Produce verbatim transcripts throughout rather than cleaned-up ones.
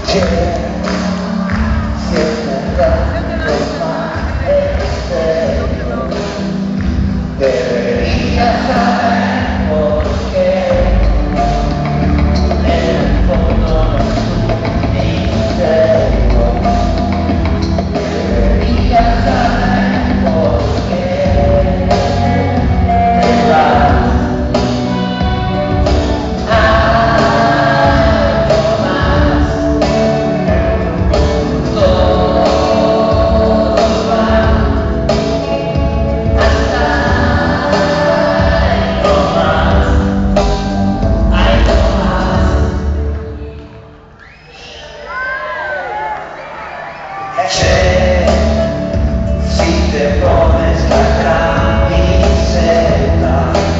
Si te pones la camiseta,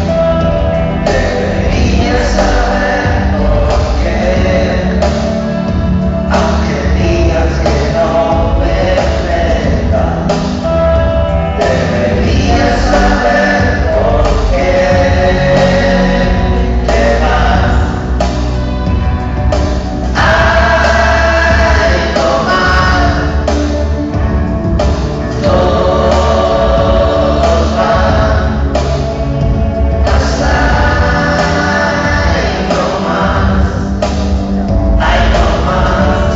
deberías saber por qué. Aunque digas que no me meta, deberías saber por qué. ¿Qué más? ¡Ay, no más! Todos van hasta ahí no más. ¡Ay, no más!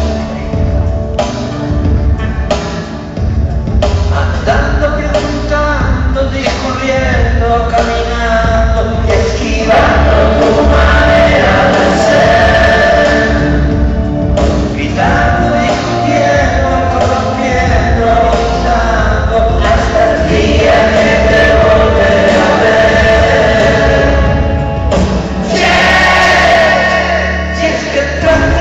Andando, preguntando, discurriendo, caminando y esquivando tu manera de ser, gritando, discutiendo, corrompiendo, agonizando, hasta el día que te volveré a ver. Yeah. Si es que tratas